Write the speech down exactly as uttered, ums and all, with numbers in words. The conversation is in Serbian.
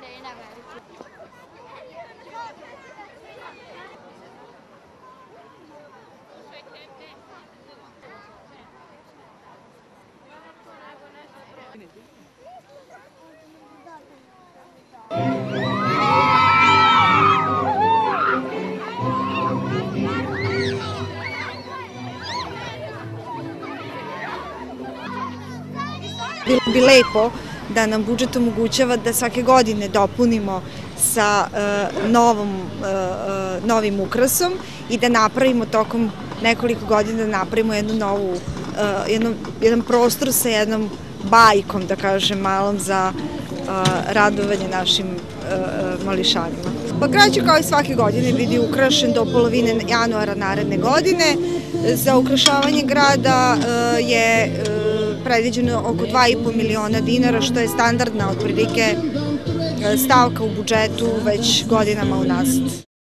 Bilo bi lepo da nam budžet omogućava da svake godine dopunimo sa novom, novim ukrasom i da napravimo tokom nekoliko godina da napravimo jednu novu, jedan prostor sa jednom bajkom, da kažem, malom za radovanje našim mališanima. Pa grad će kao i svake godine biti ukrašen do polovine januara naredne godine. Za ukrašavanje grada je predviđeno oko dva i po miliona dinara, što je standardna otprilike stavka u budžetu već godinama unazad.